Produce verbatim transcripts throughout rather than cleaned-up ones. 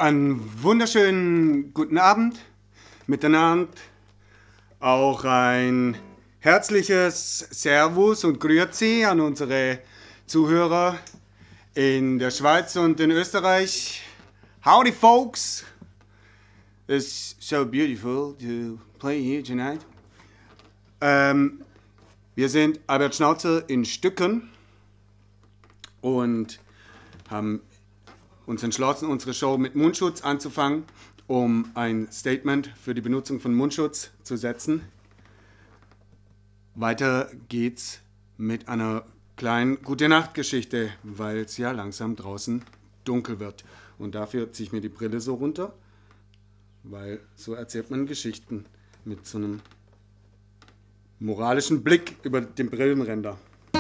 Einen wunderschönen guten Abend miteinander. Auch ein herzliches Servus und Grüezi an unsere Zuhörer in der Schweiz und in Österreich. Howdy, folks! It's so beautiful to play here tonight. Ähm, wir sind Albert Schnauzer in Stücken und haben uns entschlossen, unsere Show mit Mundschutz anzufangen, um ein Statement für die Benutzung von Mundschutz zu setzen. Weiter geht's mit einer kleinen Gute-Nacht-Geschichte, weil es ja langsam draußen dunkel wird. Und dafür ziehe ich mir die Brille so runter, weil so erzählt man Geschichten mit so einem moralischen Blick über den Brillenränder.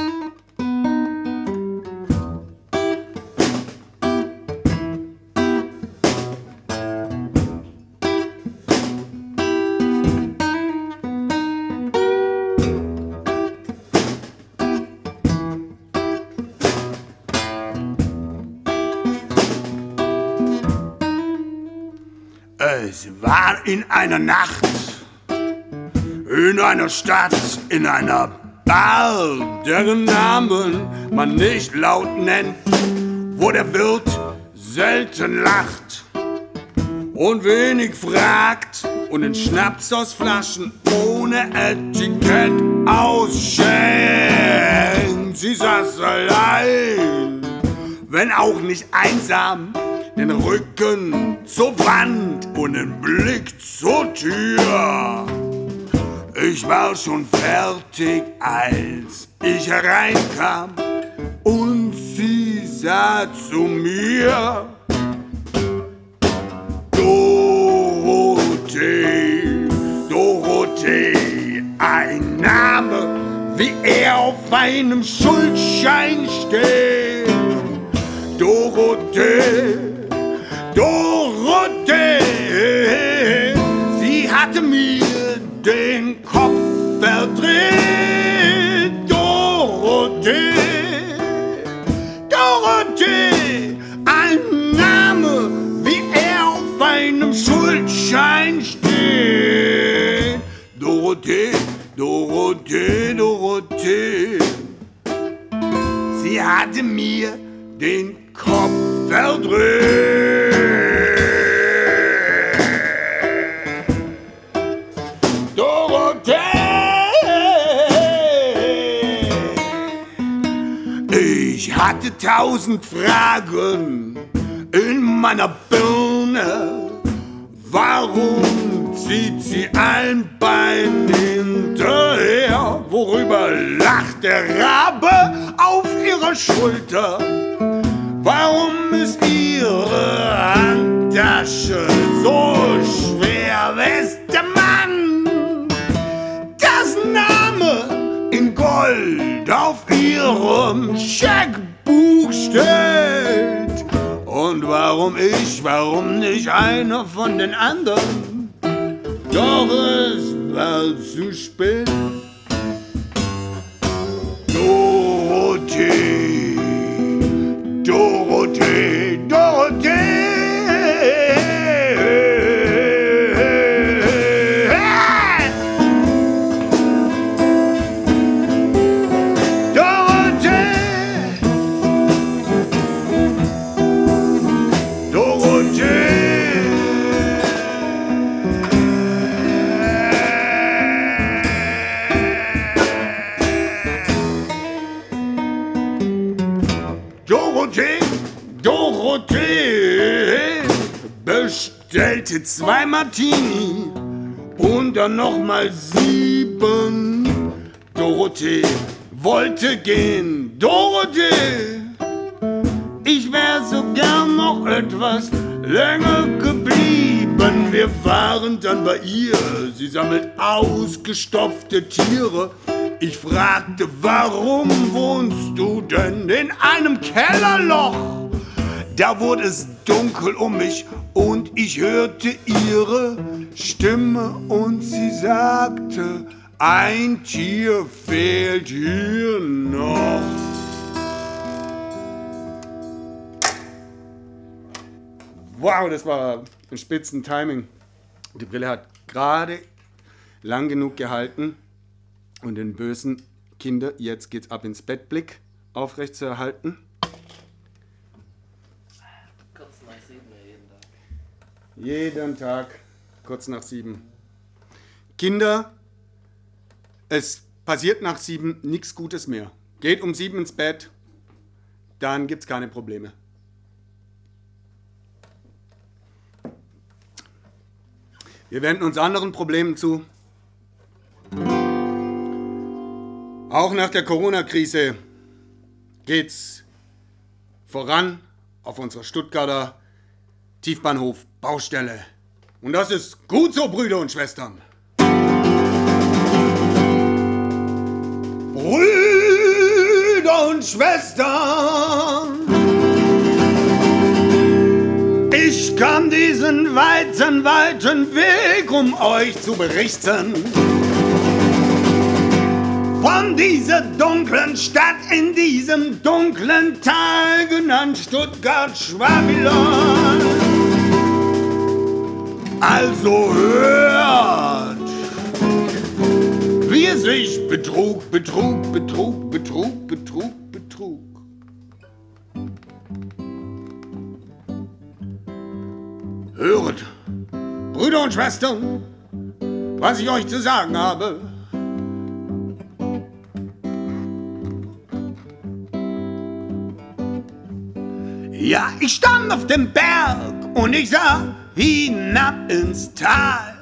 Es war in einer Nacht, in einer Stadt, in einer Bar, deren Namen man nicht laut nennt, wo der Wirt selten lacht und wenig fragt und den Schnaps aus Flaschen ohne Etikett ausschenkt. Sie saß allein, wenn auch nicht einsam, den Rücken zur Wand und den Blick zur Tür. Ich war schon fertig, als ich hereinkam und sie sah zu mir. Dorothee, Dorothee, ein Name, wie er auf einem Schuldschein steht. Dorothee, Dorothee, sie hatte mir den Kopf verdreht. Dorothee, Dorothee, ein Name, wie er auf einem Schuldschein steht. Dorothee, Dorothee, Dorothee, sie hatte mir den Kopf verdreht. Dorothee, ich hatte tausend Fragen in meiner Birne. Warum zieht sie ein Bein hinterher? Worüber lacht der Rabe auf ihrer Schulter? Warum ist ihre Handtasche so schwer? Weiß der Mann, das Name in Gold auf ihrem Scheckbuch steht? Und warum ich, warum nicht einer von den anderen? Doch es war zu spät. Dorothee, Dorothee, Dorothee, Dorothee, Dorothee bestellte zwei Martini und dann nochmal sieben. Dorothee wollte gehen. Dorothee, ich wär so gern noch etwas länger geblieben. Wir waren dann bei ihr. Sie sammelt ausgestopfte Tiere. Ich fragte, warum wohnst du denn in einem Kellerloch? Da wurde es dunkel um mich und ich hörte ihre Stimme und sie sagte, ein Tier fehlt hier noch. Wow, das war ein spitzen Timing. Die Brille hat gerade lang genug gehalten und den bösen Kinder, jetzt geht's ab ins Bett Blick aufrecht zu erhalten. Kurz nach sieben jeden Tag. Jeden Tag, kurz nach sieben. Kinder, es passiert nach sieben nichts Gutes mehr. Geht um sieben ins Bett, dann gibt's keine Probleme. Wir wenden uns anderen Problemen zu. Auch nach der Corona-Krise geht's voran auf unserer Stuttgarter Tiefbahnhof-Baustelle. Und das ist gut so, Brüder und Schwestern. Brüder und Schwestern, ich kam diesen weiten, weiten Weg, um euch zu berichten von dieser dunklen Stadt in diesem dunklen Tal, genannt Stuttgart-Schwabilon. Also hört, wie es sich betrug, betrug, betrug, betrug, betrug, betrug. Höret, Brüder und Schwestern, was ich euch zu sagen habe. Ja, ich stand auf dem Berg und ich sah hinab ins Tal.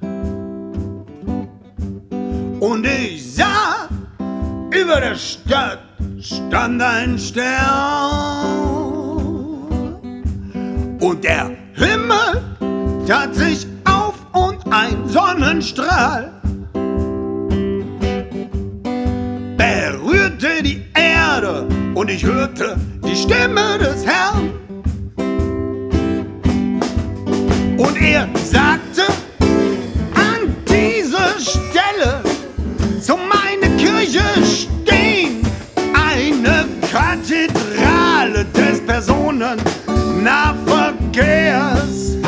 Und ich sah, über der Stadt stand ein Stern. Und der Himmel tat sich auf und ein Sonnenstrahl berührte die Erde und ich hörte die Stimme des Herrn. Und er sagte, an dieser Stelle soll meine Kirche stehen, eine Kathedrale des Personennahverkehrs.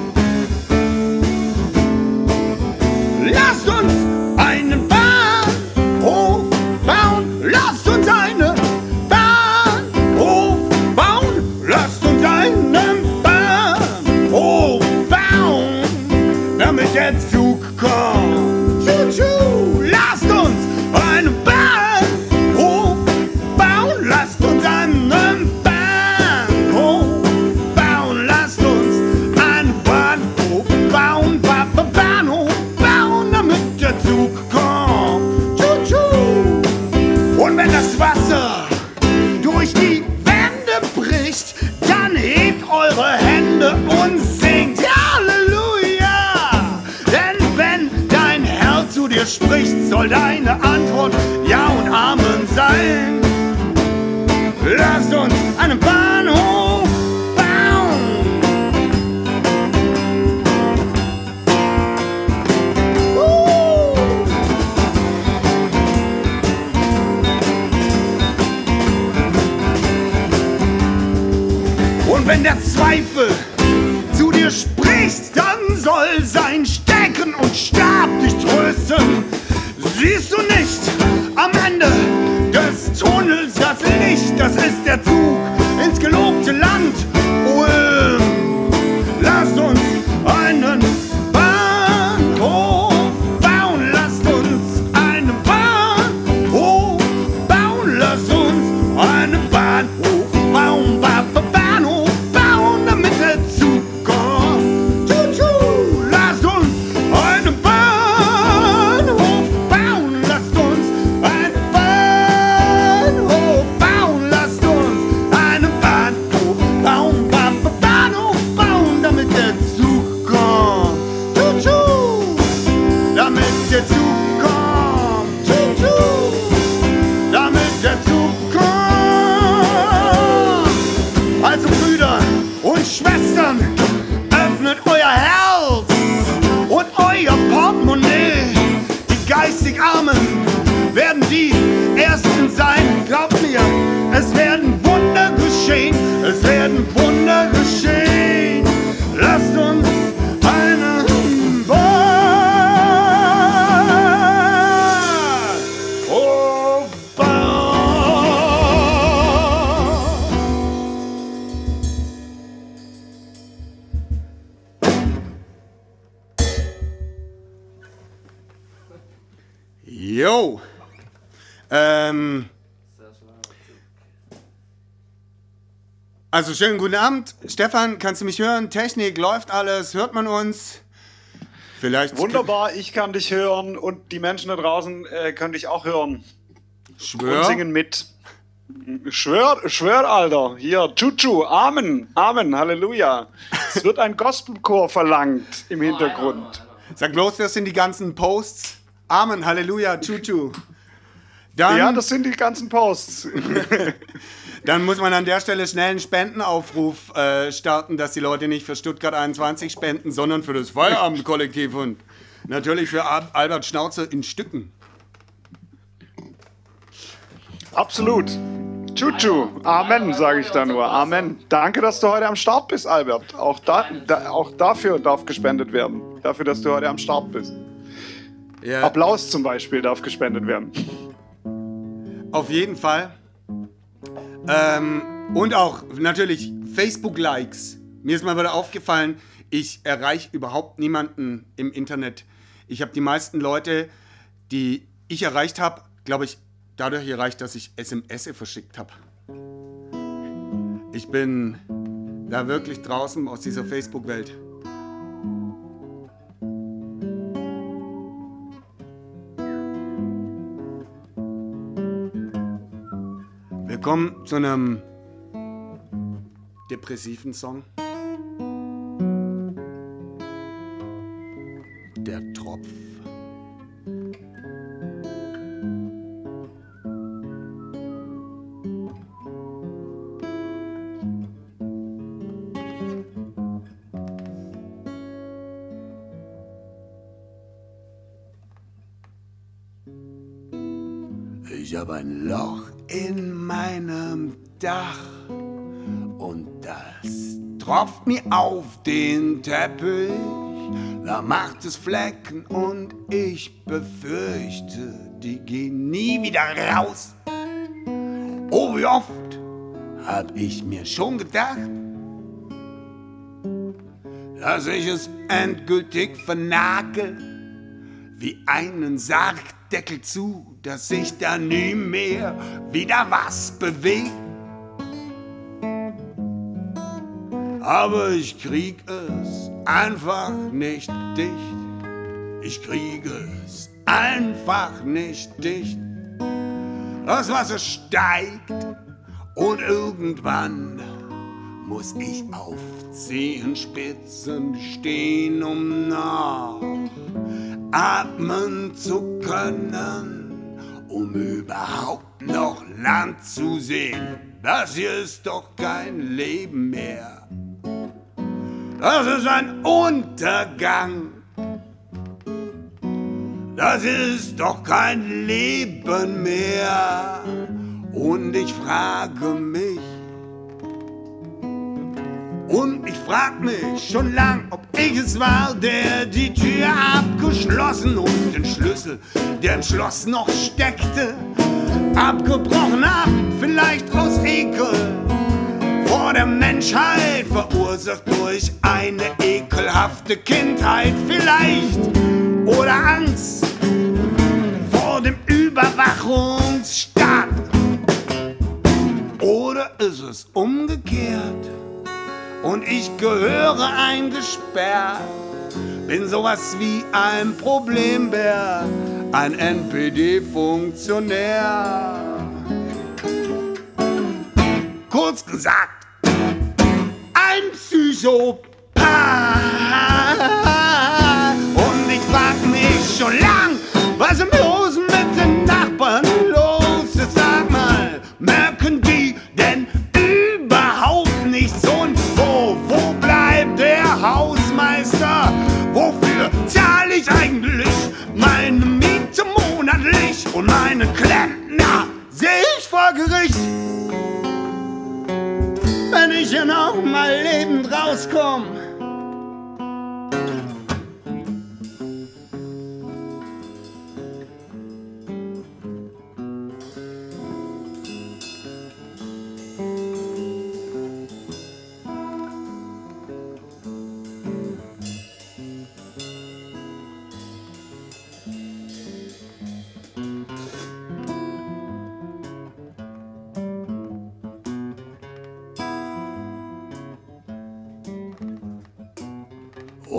Lasst uns einen Bahnhof bauen, lasst uns einen Bahnhof bauen, lasst uns einen Bahnhof bauen, damit der Zug kommt. Tschu-tschu. Lasst uns einen Bahnhof bauen, lasst uns einen Bahnhof bauen, lasst uns einen Bahnhof bauen, ba ba Bahnhof bauen, damit der Zug kommt. Tschu-tschu. Und wenn das Wasser durch die Wände bricht, dann hebt eure Hände und singt Halleluja. Denn wenn dein Herr zu dir spricht, soll deine Antwort Ja und Amen sein. Lasst uns einen Bahnhof bauen. Uh. Und wenn der Zweifel zu dir spricht, dann soll sein Stecken und Stab dich trösten. Siehst du nicht am Ende des Tunnels das Licht? Das ist der Zug ins gelobte Land Ulm. Lasst uns einen Bahnhof bauen, lasst uns einen Bahnhof bauen, lasst uns einen Bahnhof bauen, ba ba Bahnhof bauen, damit der Zug kommt. Tschu-tschu. Lasst uns einen Bahnhof bauen, lasst uns einen Bahnhof bauen, lasst uns Jo. Ähm. Also schönen guten Abend. Stefan, kannst du mich hören? Technik, läuft alles? Hört man uns? Vielleicht. Wunderbar, ich kann dich hören und die Menschen da draußen äh, können dich auch hören. Schwör. Und singen mit. Schwör, schwör, Alter. Hier, Chuchu, Amen, Amen, Halleluja. Es wird ein Gospelchor verlangt im Hintergrund. Sag bloß, das sind die ganzen Posts. Amen, Halleluja, Chuchu. Dann, Ja, das sind die ganzen Posts. dann muss man an der Stelle schnell einen Spendenaufruf äh, starten, dass die Leute nicht für Stuttgart einundzwanzig spenden, sondern für das Feierabendkollektiv und natürlich für Albert Schnauze in Stücken. Absolut. Chuchu, Amen, sage ich da nur. Amen. Danke, dass du heute am Start bist, Albert. Auch, da, da, auch dafür darf gespendet werden. Dafür, dass du heute am Start bist. Ja. Applaus zum Beispiel darf gespendet werden. Auf jeden Fall. Ähm, und auch natürlich Facebook-Likes. Mir ist mal wieder aufgefallen, ich erreiche überhaupt niemanden im Internet. Ich habe die meisten Leute, die ich erreicht habe, glaube ich, dadurch erreicht, dass ich S M S verschickt habe. Ich bin da wirklich draußen aus dieser Facebook-Welt. Wir kommen zu einem depressiven Song. Der Tropf. Ich habe ein Loch in meinem Dach und das tropft mir auf den Teppich. Da macht es Flecken und ich befürchte, die gehen nie wieder raus. Oh, wie oft hab ich mir schon gedacht, dass ich es endgültig vernagel, wie einen Sargdeckel zu, dass sich da nie mehr wieder was bewegt. Aber ich krieg es einfach nicht dicht. Ich krieg es einfach nicht dicht. Das Wasser steigt und irgendwann muss ich auf Zehenspitzen stehen, um noch atmen zu können, um überhaupt noch Land zu sehen. Das hier ist doch kein Leben mehr. Das ist ein Untergang. Das ist doch kein Leben mehr. Und ich frage mich, und ich frag mich schon lang, ob ich es war, der die Tür abgeschlossen und den Schlüssel, der im Schloss noch steckte, abgebrochen hab, vielleicht aus Ekel vor der Menschheit, verursacht durch eine ekelhafte Kindheit vielleicht, oder Angst vor dem Überwachungsstaat. Oder ist es umgekehrt und ich gehöre eingesperrt, bin sowas wie ein Problembär, ein N P D-Funktionär. Kurz gesagt, ein Psychopath. Und ich frag mich schon lang, was im Losen mit den Nachbarn los ist. Sag mal, merken die denn überhaupt nicht so ein Wo? Wo bleibt der Hausmeister? Wofür zahle ich eigentlich meine Miete monatlich? Und meine Klempner seh ich vor Gericht, wenn ich hier noch mal lebend rauskomm.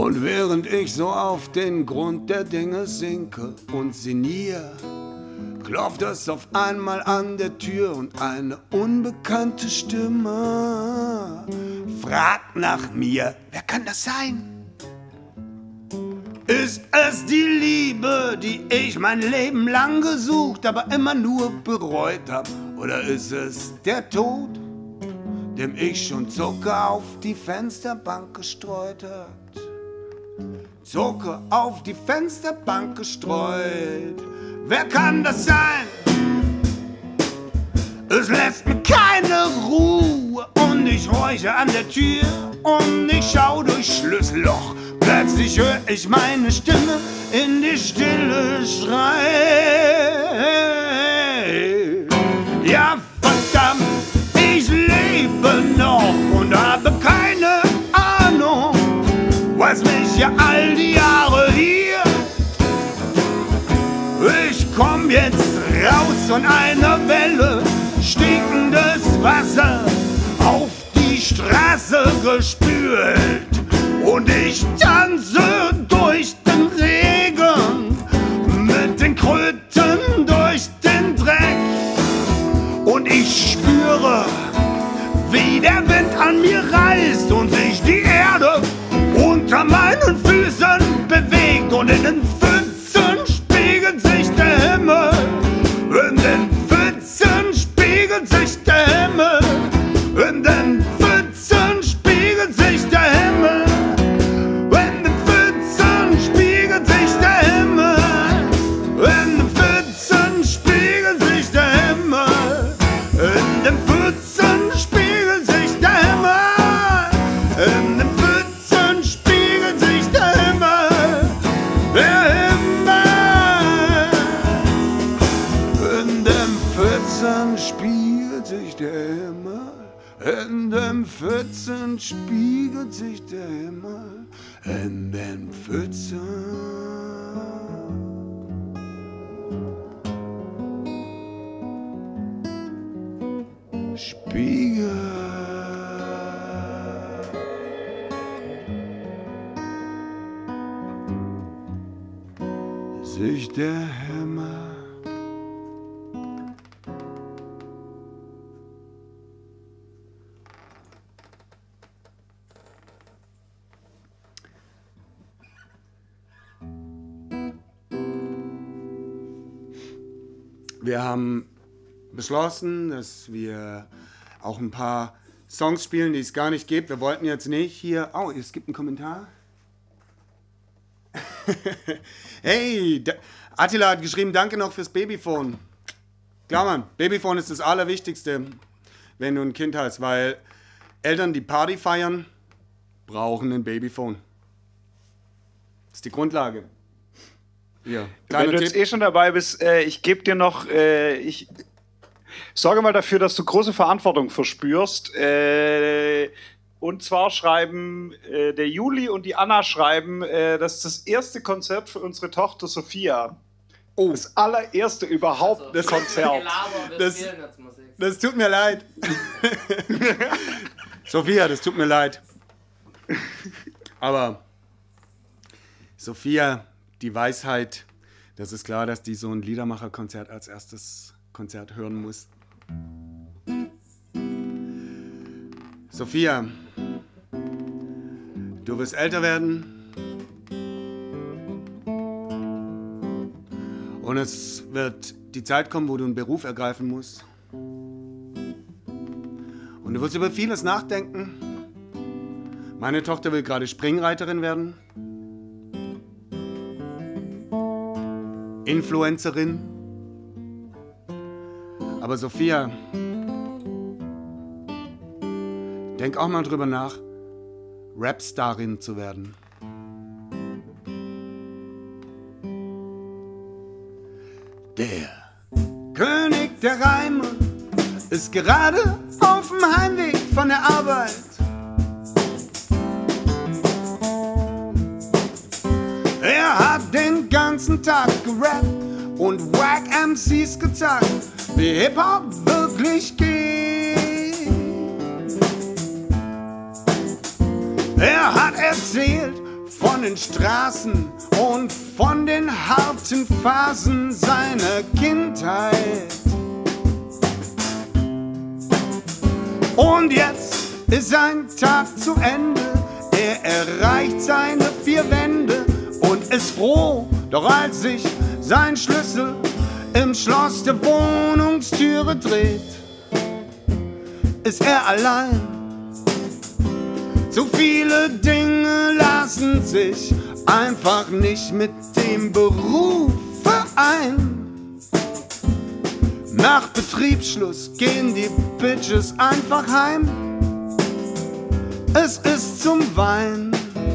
Und während ich so auf den Grund der Dinge sinke und sinniere, klopft es auf einmal an der Tür und eine unbekannte Stimme fragt nach mir, wer kann das sein? Ist es die Liebe, die ich mein Leben lang gesucht, aber immer nur bereut hab? Oder ist es der Tod, dem ich schon Zucker auf die Fensterbank gestreut hab? Zucker auf die Fensterbank gestreut. Wer kann das sein? Es lässt mir keine Ruhe und ich horche an der Tür und ich schau durchs Schlüsselloch. Plötzlich höre ich meine Stimme in die Stille schreien. Ja, verdammt, ich lebe noch und habe keine Ahnung, was mich ja all die Jahre hier. Ich komm jetzt raus von einer Welle, stinkendes Wasser auf die Straße gespült. Und ich tanze durch den Regen, mit den Kröten durch den Dreck. Und ich spüre, wie der Wind an mir reißt und sich die Erde unter meinen Füßen bewegt. Und in den Pfützen spiegelt sich der Himmel. In den Pfützen spiegelt sich der Himmel. In den Pfützen spiegelt sich der Himmel. In den Pfützen spiegelt sich der Himmel. In den Pfützen spiegelt sich der Himmel. In den Pfützen spiegelt sich der Himmel. In den Pfützen spiegelt sich der Himmel. Der Himmel. In den Pfützen spiegelt sich der Himmel. In den Pfützen spiegelt sich der Himmel. In den Pfützen spiegelt sich der Himmel. Wir haben beschlossen, dass wir auch ein paar Songs spielen, die es gar nicht gibt. Wir wollten jetzt nicht hier... Oh, es gibt einen Kommentar. Hey, Attila hat geschrieben, danke noch fürs Babyphone. Klar, Mann, Babyphone ist das Allerwichtigste, wenn du ein Kind hast, weil Eltern, die Party feiern, brauchen ein Babyphone. Das ist die Grundlage. Ja, wenn du jetzt eh schon dabei bist, äh, ich gebe dir noch, äh, ich sorge mal dafür, dass du große Verantwortung verspürst. Äh, und zwar schreiben äh, der Juli und die Anna schreiben, äh, das ist das erste Konzert für unsere Tochter Sophia. Oh. Das allererste überhaupt Also, das Konzert. Das, das tut mir leid. Sophia, das tut mir leid. Aber Sophia, die Weisheit, das ist klar, dass die so ein Liedermacherkonzert als erstes Konzert hören muss. Sophia, du wirst älter werden und es wird die Zeit kommen, wo du einen Beruf ergreifen musst. Und du wirst über vieles nachdenken. Meine Tochter will gerade Springreiterin werden. Influencerin. Aber Sophia, denk auch mal drüber nach, Rapstarin zu werden. Der König der Reime ist gerade auf dem Heimweg von der Arbeit. Er hat den ganzen Tag gerappt und Wack M Cs gezeigt, wie Hip-Hop wirklich geht. Er hat erzählt von von den Straßen und von den harten Phasen seiner Kindheit. Und jetzt ist ein Tag zu Ende, er erreicht seine vier Wände und ist froh, doch als sich sein Schlüssel im Schloss der Wohnungstüre dreht, ist er allein. Zu viele Dinge lassen sich einfach nicht mit dem Beruf vereinen. Nach Betriebsschluss gehen die Bitches einfach heim. Es ist zum Weinen.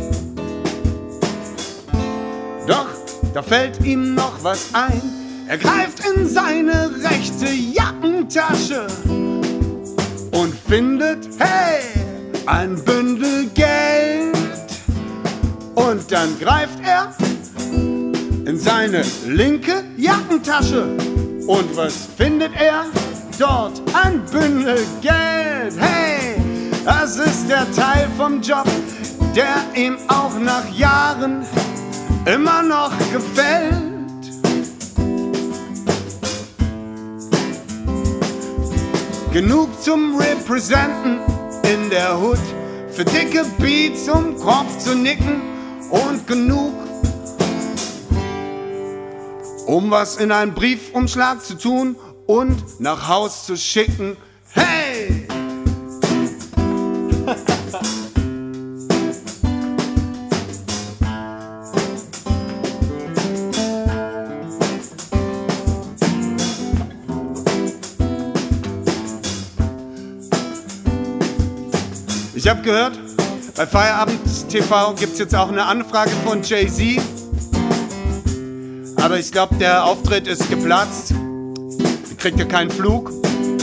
Doch da fällt ihm noch was ein. Er greift in seine rechte Jackentasche und findet, hey, ein Bündel Geld. Und dann greift er in seine linke Jackentasche. Und was findet er? Dort ein Bündel Geld. Hey, das ist der Teil vom Job, der ihm auch nach Jahren immer noch gefällt. Genug zum Representen in der Hood, für dicke Beats um Kopf zu nicken und genug, um was in einen Briefumschlag zu tun und nach Haus zu schicken. Hey! Ich habe gehört, bei Feierabend T V gibt es jetzt auch eine Anfrage von Jay-Z. Aber ich glaube, der Auftritt ist geplatzt. Kriegt ihr keinen Flug.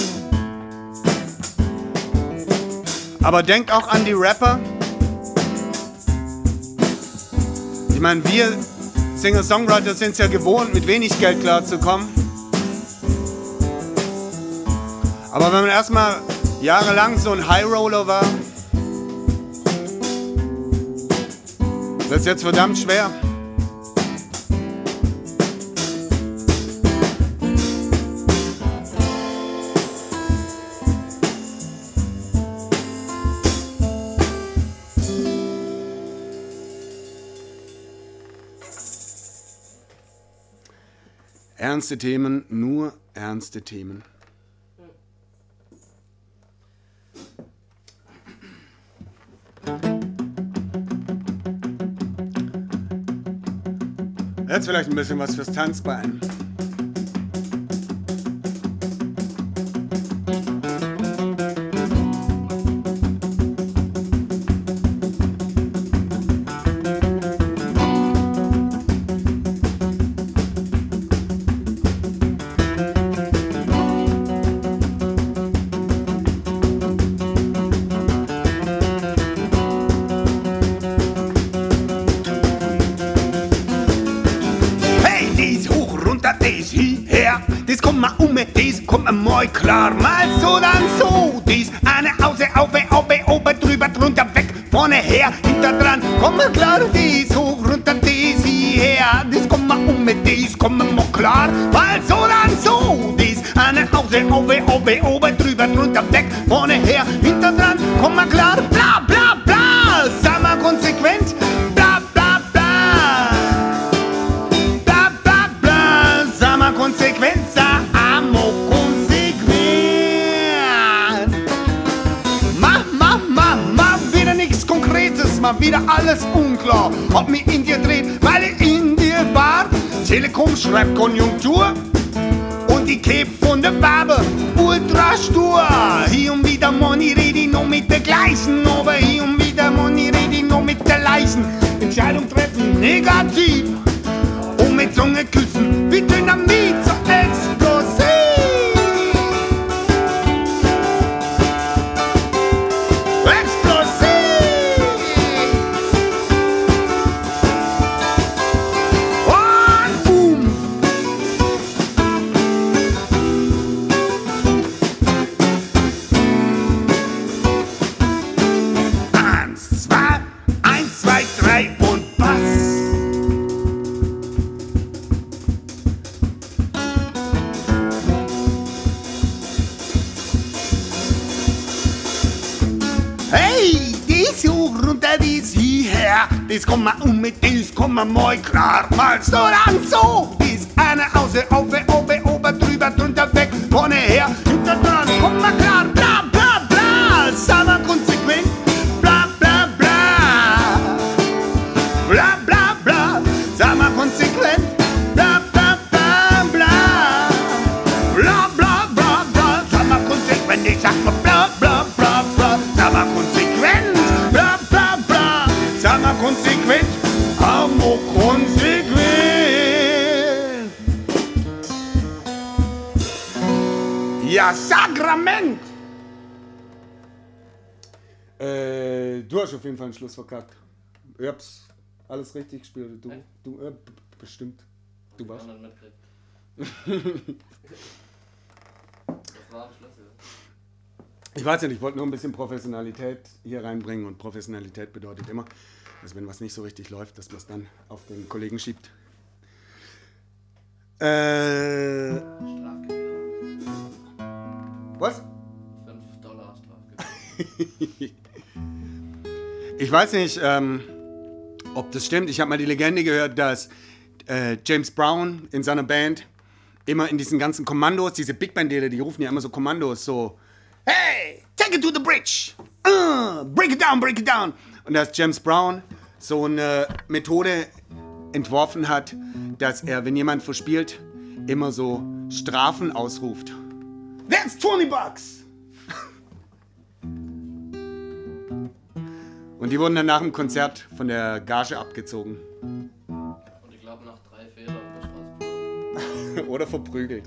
Aber denkt auch an die Rapper. Ich meine, wir Singer-Songwriter sind es ja gewohnt, mit wenig Geld klarzukommen. Aber wenn man erstmal jahrelang so ein High-Roller war, wird es jetzt verdammt schwer. Ernste Themen, nur ernste Themen. Jetzt vielleicht ein bisschen was fürs Tanzbein. Mal klar, mal so, dann so. Dies eine Ause, auf, auf, oben, drüber, drunter, weg, vorne her, hinter dran. Komm mal klar, dies hoch, runter, dies hierher. Dies komm mal um mit dies, komm mal klar, mal so, dann so. Dies eine Ause, auf, auf, oben, drüber, drunter, weg, vorne her, hinter dran. Komm mal klar, bla, bla, bla. Sag mal konsequent, bla, bla, bla. Bla, bla, bla. Sag mal konsequent, sag amo. Mal wieder alles unklar, ob mich in dir dreht, weil ich in dir war. Telekom schreibt Konjunktur und die Cape von der Barbe ultra stur. Hier und wieder Money rede ich noch mit der gleichen, aber hier und wieder Money rede ich noch mit der leichen. Entscheidung treffen negativ und mit Zunge küssen wie Dynamit so explosiv. Und dies komma um mit dies komma moi klar. Mal so dann so, dies eine Hause, oben, oben, oben, drüber, drunter, weg, vorne her, hinter dran, komm mal klar, bla, bla, bla, sag mal konsequent, bla, bla, bla, bla, bla, bla, sag mal konsequent, bla, bla, bla, bla, bla, bla, bla, bla, sag mal konsequent, ich sag mal bla, bla, bla, bla, sag mal konsequent, bla, bla, bla, sag mal konsequent, amo konsequent. Ja, Sakrament! Äh, du hast auf jeden Fall einen Schluss verkackt. Ich hab's alles richtig gespielt. Du, du äh, b- bestimmt. Du warst. Das war am Schluss, ja. Ich weiß nicht, ich wollte nur ein bisschen Professionalität hier reinbringen und Professionalität bedeutet immer, dass wenn was nicht so richtig läuft, dass man es dann auf den Kollegen schiebt. Äh. Strafgebühr. Was? fünf Dollar Strafgebühr. Ich weiß nicht, ähm, ob das stimmt. Ich habe mal die Legende gehört, dass äh, James Brown in seiner Band immer in diesen ganzen Kommandos, diese Big Band-Dealer, die rufen ja immer so Kommandos, so hey, take it to the bridge, uh, break it down, break it down. Und dass James Brown so eine Methode entworfen hat, dass er, wenn jemand verspielt, immer so Strafen ausruft. That's twenty bucks! Und die wurden dann nach dem Konzert von der Gage abgezogen. Und ich glaube nach drei Fehlern rausgeflogen. Oder verprügelt.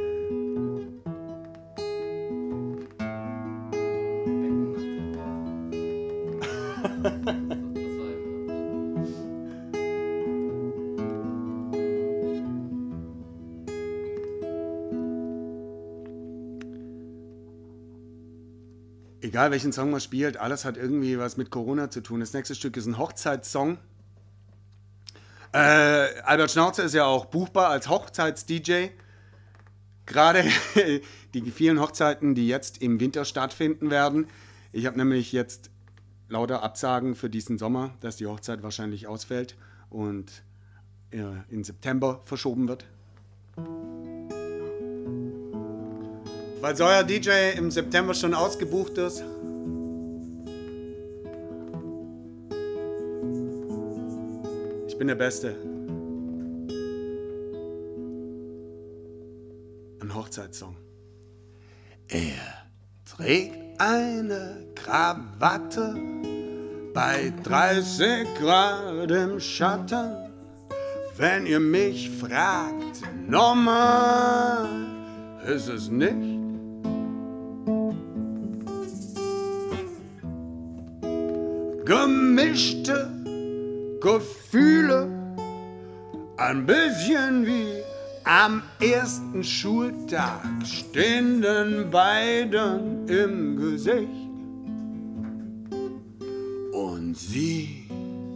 Egal welchen Song man spielt, alles hat irgendwie was mit Corona zu tun. Das nächste Stück ist ein Hochzeitssong. Äh, Albert Schnauzer ist ja auch buchbar als Hochzeits-D J. Gerade die vielen Hochzeiten, die jetzt im Winter stattfinden werden. Ich habe nämlich jetzt lauter Absagen für diesen Sommer, dass die Hochzeit wahrscheinlich ausfällt und äh, in September verschoben wird. Falls euer D J im September schon ausgebucht ist. Ich bin der Beste. Ein Hochzeitssong. Er trägt eine Krawatte bei dreißig Grad im Schatten. Wenn ihr mich fragt, normal ist es nicht. Gemischte Gefühle, ein bisschen wie am ersten Schultag, stehen den beiden im Gesicht. Und sie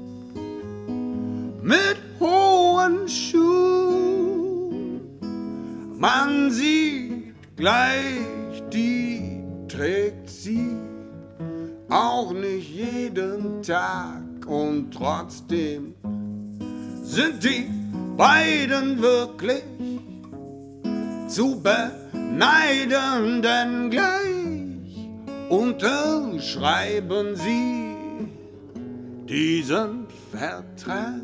mit hohen Schuhen, man sieht gleich, die trägt sie auch nicht jeden Tag, und trotzdem sind die beiden wirklich zu beneiden, denn gleich unterschreiben sie diesen Vertrag.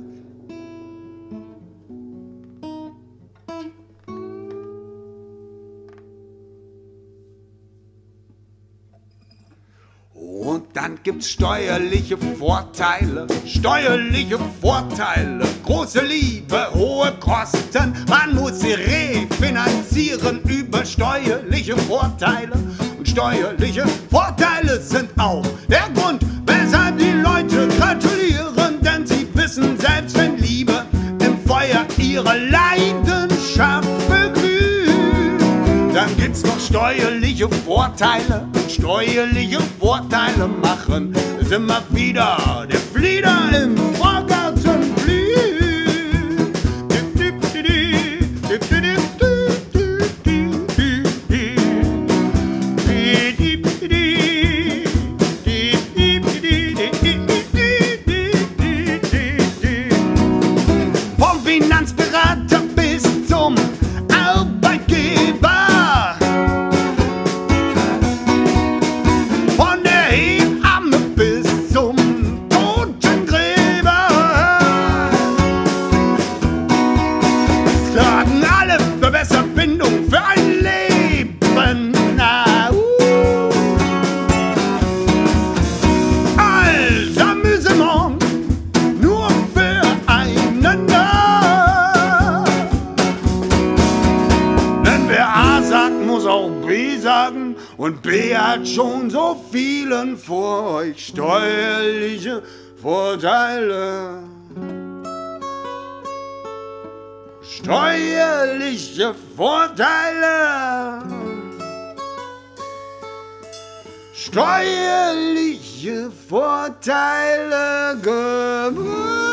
Und dann gibt's steuerliche Vorteile, steuerliche Vorteile, große Liebe, hohe Kosten. Man muss sie refinanzieren über steuerliche Vorteile. Und steuerliche Vorteile sind auch der Grund, weshalb die Leute gratulieren. Denn sie wissen, selbst wenn Liebe im Feuer ihre Leidenschaft beglüht, dann gibt's noch steuerliche Vorteile. Steuerliche Vorteile machen es immer wieder der Flieder im Vorgarten blüht. Und B hat schon so vielen vor euch steuerliche Vorteile. Steuerliche Vorteile. Steuerliche Vorteile gebracht.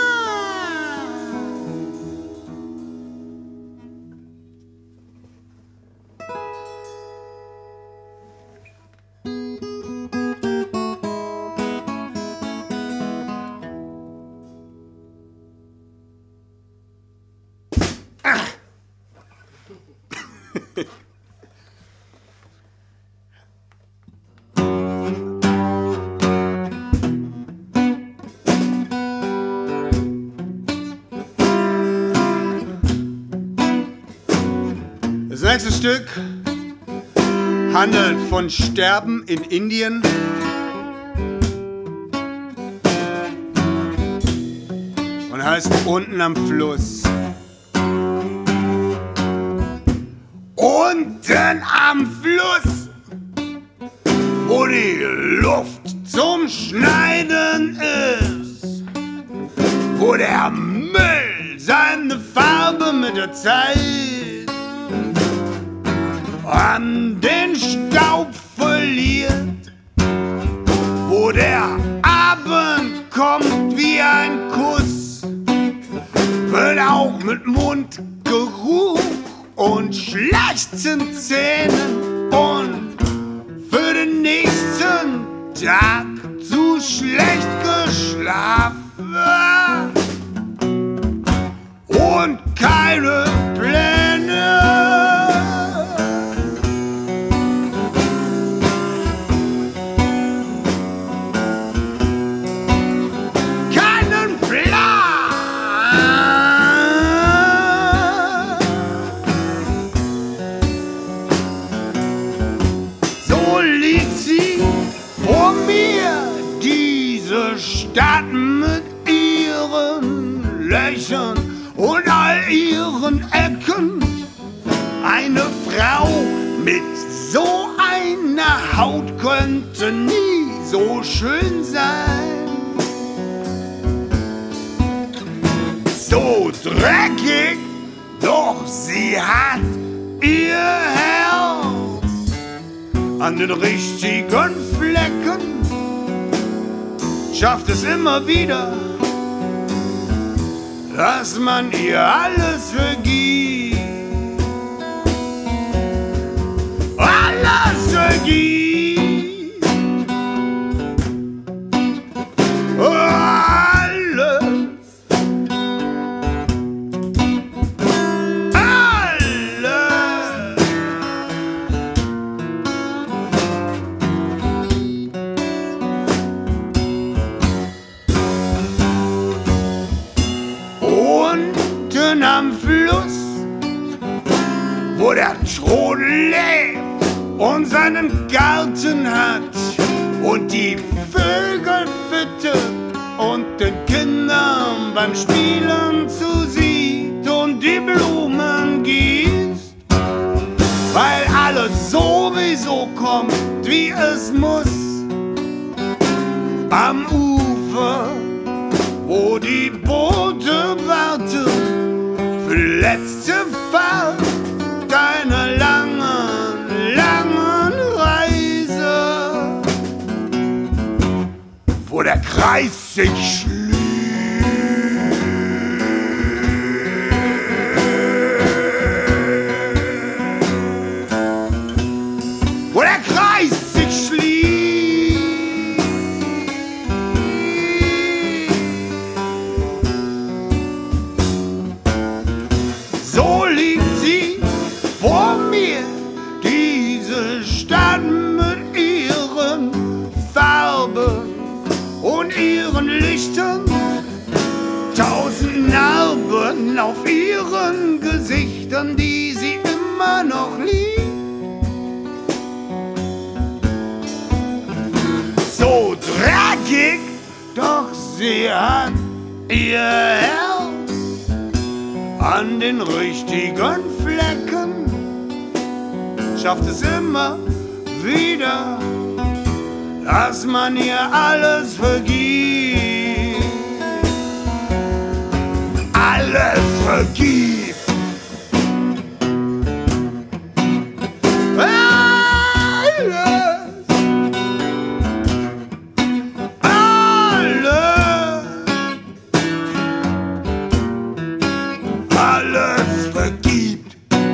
Das nächste Stück handelt von Sterben in Indien. Und heißt Unten am Fluss. Unten am Fluss, wo die Luft zum Schneiden ist, wo der Müll seine Farbe mit der Zeit an den Staub verliert, wo der Abend kommt wie ein Kuss, wird auch mit Mundgeruch und schlechten Zähnen und für den nächsten Tag zu schlecht geschlafen und keine Pläne. Stadt mit ihren Löchern und all ihren Ecken. Eine Frau mit so einer Haut könnte nie so schön sein. So dreckig, doch sie hat ihr Herz an den richtigen Flecken. Schafft es immer wieder, dass man ihr alles vergibt. Alles vergibt. Alles. Alles. Unten am Fluss, wo der Trudel lebt und seinen Garten hat und die Vögel füttert und den Kindern beim Spielen zusieht und die Blumen gießt, weil alles sowieso kommt, wie es muss. Am Ufer, wo die Boote warten für die letzte Fahrt deiner langen, langen Reise, wo der Kreis sich schließt, wo der Kreis sich schließt. So liegt sie vor mir, diese Stadt mit ihren Farben und ihren Lichtern, tausend Narben auf ihren Gesichtern, die sie immer noch liebt. So dreckig, doch sie hat ihr Herz an den richtigen Flecken, schafft es immer wieder, dass man ihr alles vergibt. Alles vergibt. Alles. Alles. Alles vergibt.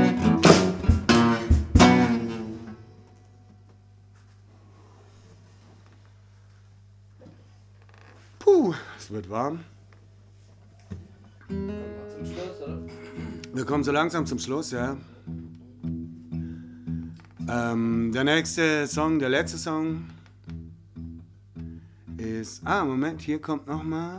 Puh, es wird warm. Kommen wir zum Schluss, oder? Wir kommen so langsam zum Schluss, ja. Ähm, der nächste Song, der letzte Song ist... Ah, Moment, hier kommt nochmal...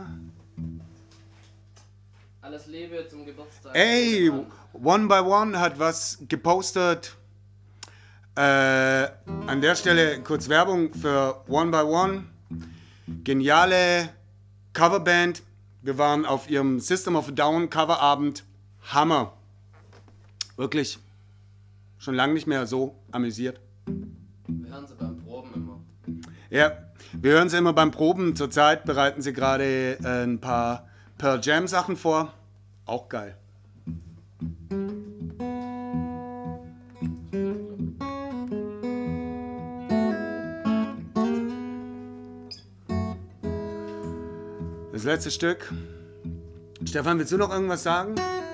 Alles Liebe zum Geburtstag. Ey, One by One hat was gepostet. Äh, an der Stelle kurz Werbung für One by One. Geniale Coverband. Wir waren auf ihrem System of a Down Coverabend. Hammer. Wirklich schon lange nicht mehr so amüsiert. Wir hören sie beim Proben immer. Ja, wir hören sie immer beim Proben. Zurzeit bereiten sie gerade äh, ein paar Pearl Jam Sachen vor. Auch geil. Das letzte Stück. Stefan, willst du noch irgendwas sagen?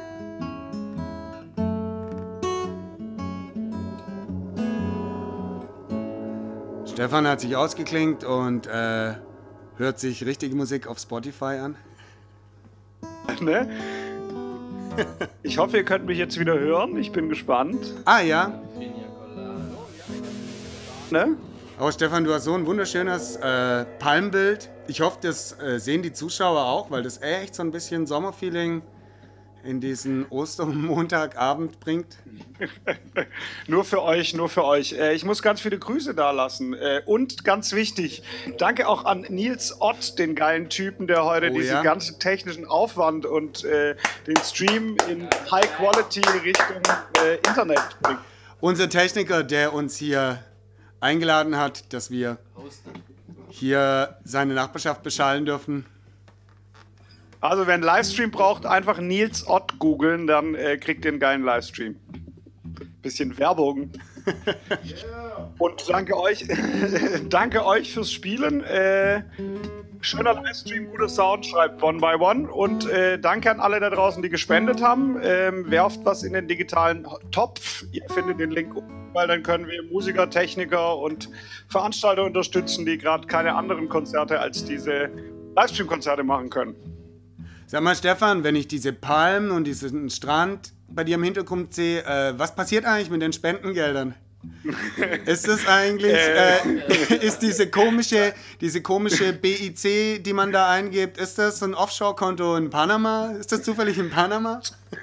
Stefan hat sich ausgeklinkt und äh, hört sich richtige Musik auf Spotify an. Ne? Ich hoffe, ihr könnt mich jetzt wieder hören. Ich bin gespannt. Ah ja. Pina Colada. Ne? Oh Stefan, du hast so ein wunderschönes äh, Palmbild. Ich hoffe, das äh, sehen die Zuschauer auch, weil das echt so ein bisschen Sommerfeeling in diesen Ostermontagabend bringt. Nur für euch, nur für euch. Äh, ich muss ganz viele Grüße da lassen. Äh, und ganz wichtig, danke auch an Nils Ott, den geilen Typen, der heute Oh, diesen ja? ganzen technischen Aufwand und äh, den Stream in High Quality Richtung äh, Internet bringt. Unser Techniker, der uns hier eingeladen hat, dass wir Hosten. hier seine Nachbarschaft beschallen dürfen. Also wer einen Livestream braucht, einfach Nils Ott googeln, dann äh, kriegt ihr einen geilen Livestream. Bisschen Werbung. Und danke euch, danke euch fürs Spielen. Äh, schöner Livestream, guter Sound, schreibt One by One. Und äh, danke an alle da draußen, die gespendet haben. Ähm, werft was in den digitalen Topf. Ihr findet den Link unten, weil dann können wir Musiker, Techniker und Veranstalter unterstützen, die gerade keine anderen Konzerte als diese Livestream-Konzerte machen können. Sag mal Stefan, wenn ich diese Palmen und diesen Strand bei dir im Hintergrund sehe, äh, was passiert eigentlich mit den Spendengeldern? Ist das eigentlich, äh, ist diese komische, diese komische B I C, die man da eingibt, ist das so ein Offshore-Konto in Panama? Ist das zufällig in Panama?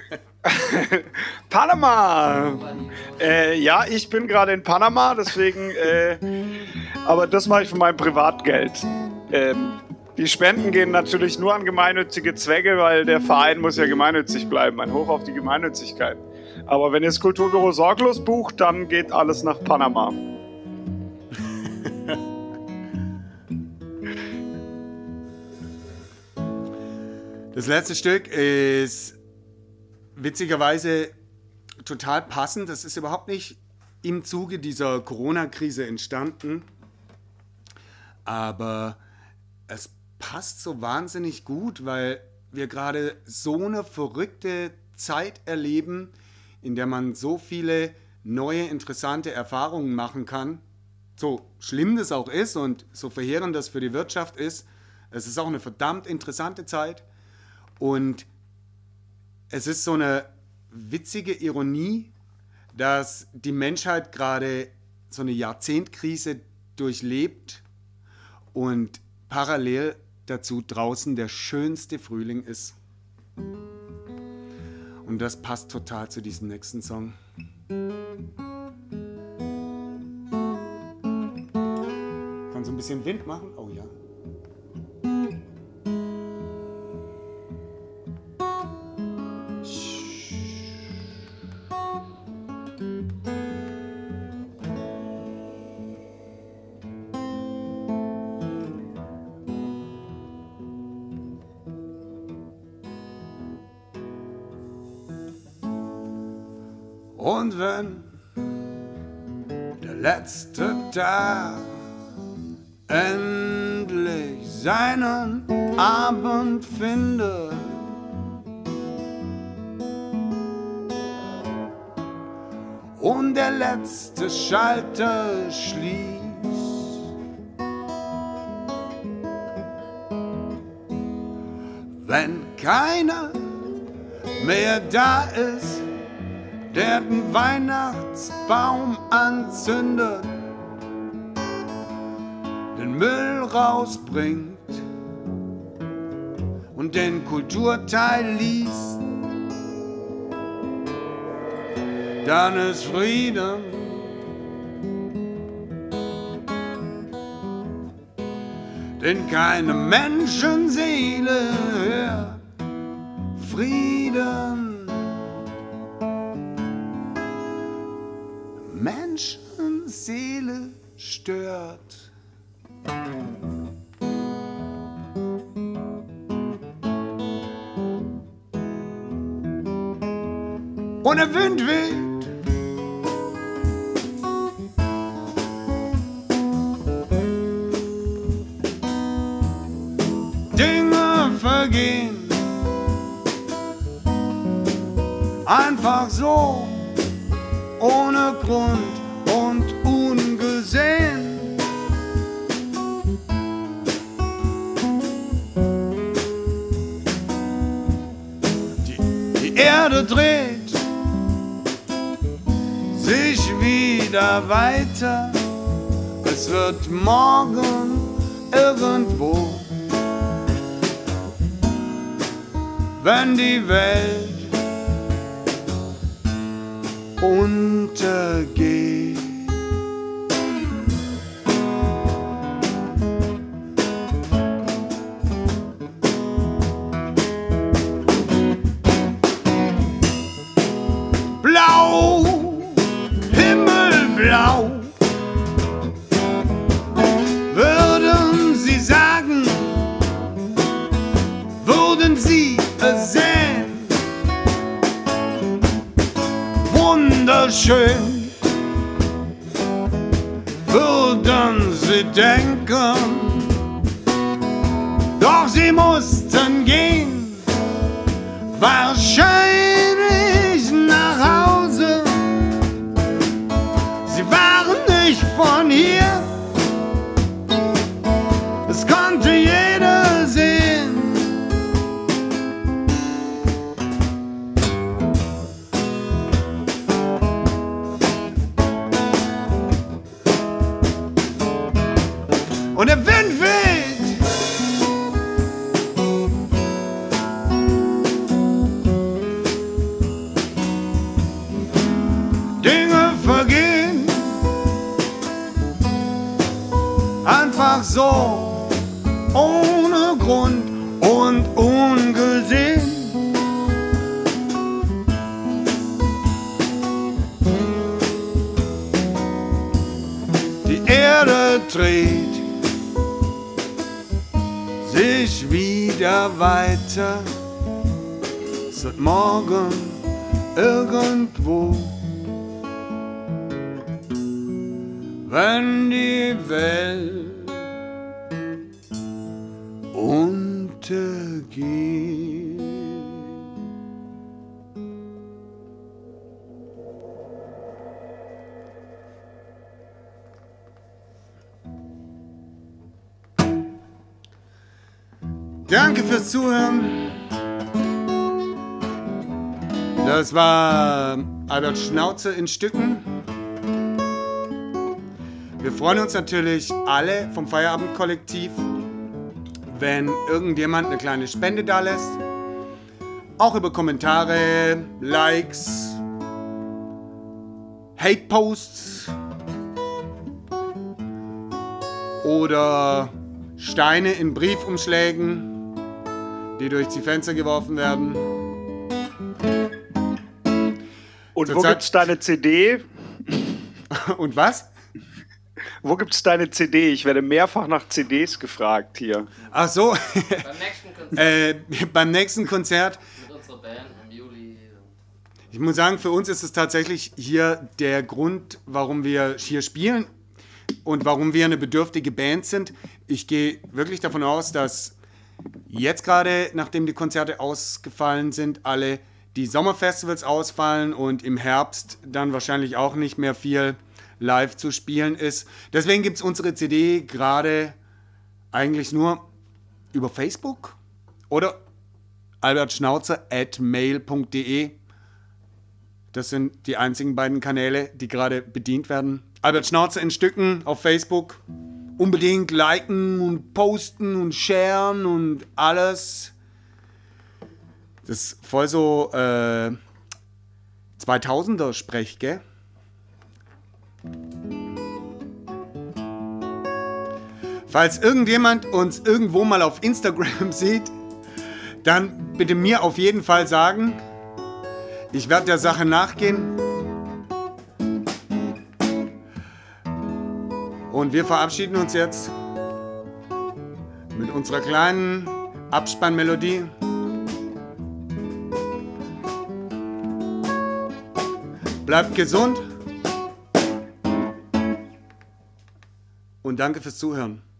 Panama! Äh, ja, ich bin gerade in Panama, deswegen, äh, aber das mache ich von meinem Privatgeld. Ähm, die Spenden gehen natürlich nur an gemeinnützige Zwecke, weil der Verein muss ja gemeinnützig bleiben. Ein Hoch auf die Gemeinnützigkeit. Aber wenn ihr das Kulturbüro sorglos bucht, dann geht alles nach Panama. Das letzte Stück ist witzigerweise total passend. Das ist überhaupt nicht im Zuge dieser Corona-Krise entstanden. Aber es passt so wahnsinnig gut, weil wir gerade so eine verrückte Zeit erleben, in der man so viele neue, interessante Erfahrungen machen kann. So schlimm das auch ist und so verheerend das für die Wirtschaft ist, es ist auch eine verdammt interessante Zeit. Und es ist so eine witzige Ironie, dass die Menschheit gerade so eine Jahrzehntkrise durchlebt und parallel dazu draußen der schönste Frühling ist. Und das passt total zu diesem nächsten Song. Kann so ein bisschen Wind machen? Oh ja. Und wenn der letzte Tag endlich seinen Abend findet, und der letzte Schalter schließt, wenn keiner mehr da ist, der den Weihnachtsbaum anzündet, den Müll rausbringt und den Kulturteil liest, dann ist Frieden. Denn keine Menschenseele hört Frieden. Menschenseele stört. Und der Wind weht. Vergehen, einfach so, ohne Grund und ungesehen. Die, die Erde dreht sich wieder weiter, es wird morgen irgendwo, wenn die Welt untergeht. Blau, himmelblau, würden Sie sagen, würden Sie sehen, wunderschön, würden Sie denken, doch Sie mussten gehen, wahrscheinlich nach Hause. Sie waren nicht von hier, es konnte jeder sehen. Und der Wind weht. Dinge vergehen. Einfach so, ohne Grund und ungesehen. Die Erde dreht sich wieder weiter, es wird morgen irgendwo, wenn die Welt untergeht. Danke fürs Zuhören. Das war Albert Schnauze in Stücken. Wir freuen uns natürlich alle vom Feierabendkollektiv, wenn irgendjemand eine kleine Spende da lässt. Auch über Kommentare, Likes, Hate-Posts oder Steine in Briefumschlägen, die durch die Fenster geworfen werden. Und Zur wo Zeit- gibt's deine C D? Und was? Wo gibt's deine C D? Ich werde mehrfach nach C Ds gefragt hier. Ach so, Beim nächsten Konzert äh, beim nächsten Konzert. mit unserer Band im Juli. Ich muss sagen, für uns ist es tatsächlich hier der Grund, warum wir hier spielen und warum wir eine bedürftige Band sind. Ich gehe wirklich davon aus, dass jetzt gerade, nachdem die Konzerte ausgefallen sind, alle die Sommerfestivals ausfallen und im Herbst dann wahrscheinlich auch nicht mehr viel live zu spielen ist. Deswegen gibt es unsere C D gerade eigentlich nur über Facebook oder albertschnauzer at mail punkt de. Das sind die einzigen beiden Kanäle, die gerade bedient werden. Albert Schnauzer in Stücken auf Facebook. Unbedingt liken und posten und sharen und alles. Das ist voll so äh, zweitausender-Sprech, gell? Falls irgendjemand uns irgendwo mal auf Instagram sieht, dann bitte mir auf jeden Fall sagen. Ich werde der Sache nachgehen. Und wir verabschieden uns jetzt mit unserer kleinen Abspannmelodie. Bleibt gesund und danke fürs Zuhören.